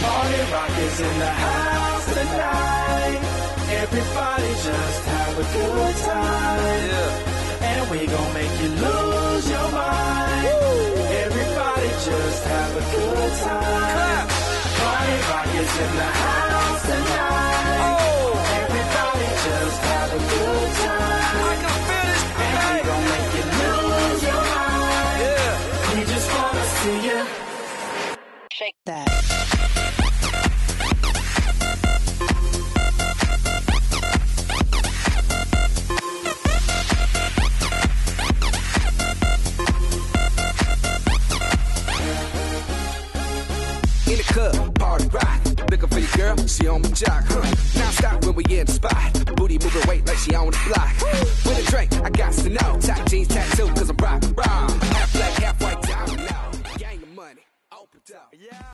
Party rock is in the house tonight. Everybody just have a good time. Yeah. And we gon' make you lose your mind. Woo. Everybody just have a good time. Clap. Party rock is in the house tonight. Oh. Everybody just have a good time. I can feel it. And we gon' make you lose your mind. Yeah. We just wanna see you shake that. In the club, party rock. Looking for your girl, she on my jock. Now stop when we in the spot. Booty moving weight like she on the block. With a drink, I got to know. Tight jeans, tattoo, cause I'm rock. Half black, half white, diamond now. Gang of money, open up. Yeah.